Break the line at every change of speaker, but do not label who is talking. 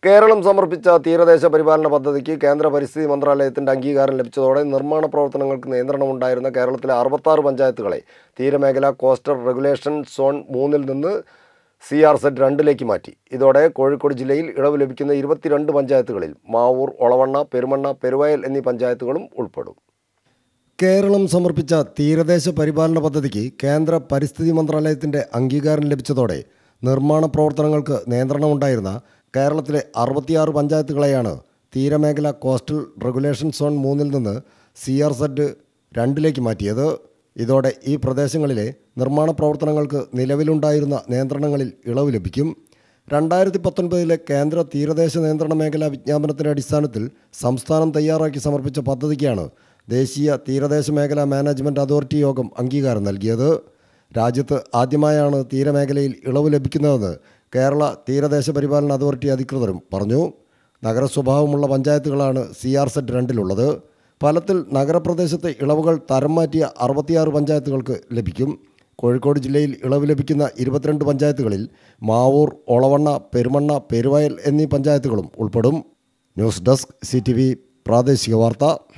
കേരളം സമർപ്പിച്ച തീരദേശ പരിപാലന പദ്ധതിക്ക് കേന്ദ്ര പരിസ്ഥിതി മന്ത്രാലയത്തിന്റെ അംഗീകാരം ലഭിച്ചതോടെ നിർമ്മാണ പ്രവർത്തനങ്ങൾക്ക് നിയന്ത്രണമുണ്ടായിരുന്ന കേരളത്തിലെ 66 പഞ്ചായത്തുകളെ തീരമേഖല കോസ്റ്റൽ റെഗുലേഷൻ സോൺ 3-ൽ നിന്ന് CRZ-2 മാറ്റി. ഇതോടെ കോഴിക്കോട് ജില്ലയിൽ ഇളവ് ലഭിക്കുന്ന 22 പഞ്ചായത്തുകളിൽ മാവൂർ, ഒളവണ്ണ, പെരുമണ്ണ, പെരുവയൽ എന്നീ പഞ്ചായത്തുകളും ഉൾപ്പെടും. കേരളം സമർപ്പിച്ച തീരദേശ പരിപാലന പദ്ധതിക്ക് കേന്ദ്ര പരിസ്ഥിതി മന്ത്രാലയത്തിന്റെ അംഗീകാരം ലഭിച്ചതോടെ നിർമ്മാണ പ്രവർത്തനങ്ങൾക്ക് നിയന്ത്രണമുണ്ടായിരുന്ന കേരളത്തിലെ 66 പഞ്ചായത്തുകളെയാണ് തീരമേഖല കോസ്റ്റൽ റെഗുലേഷൻ സോൺ 3-ൽ നിന്ന് CRZ-2 മാറ്റിയത്. ഇതോടെ ഈ പ്രദേശങ്ങളിലെ നിർമ്മാണ പ്രവർത്തനങ്ങൾക്ക് നിലവിലുണ്ടായിരുന്ന നിയന്ത്രണങ്ങളിൽ ഇളവ് ലഭിക്കും. 2019 കേന്ദ്ര തീരദേശ നിയന്ത്രണ മേഖലാ വിജ്ഞാപനത്തിൻ്റെ അടിസ്ഥാനത്തിൽ സംസ്ഥാനം തയ്യാറാക്കി സമർപ്പിച്ച പദ്ധതിക്കാണ് ദേശീയ തീരദേശ മേഖലാ മാനേജ്മെൻറ്റ് അതോറിറ്റി യോഗം അംഗീകാരം നൽകിയത്. രാജ്യത്ത് ആദ്യമായാണ് തീരമേഖലയിൽ ഇളവ് ലഭിക്കുന്നതെന്ന് കേരള തീരദേശ പരിപാലന അതോറിറ്റി അധികൃതരും പറഞ്ഞു. നഗരസ്വഭാവമുള്ള പഞ്ചായത്തുകളാണ് CRZ-2-ലുള്ളത്. ഫലത്തിൽ നഗരപ്രദേശത്തെ ഇളവുകൾ തരം മാറ്റിയ 66 പഞ്ചായത്തുകൾക്ക് ലഭിക്കും. കോഴിക്കോട് ജില്ലയിൽ ഇളവ് ലഭിക്കുന്ന 22 പഞ്ചായത്തുകളിൽ മാവൂർ, ഒളവണ്ണ, പെരുമണ്ണ, പെരുവയൽ എന്നീ പഞ്ചായത്തുകളും ഉൾപ്പെടും. ന്യൂസ് ഡെസ്ക് CTV പ്രാദേശിക വാർത്ത.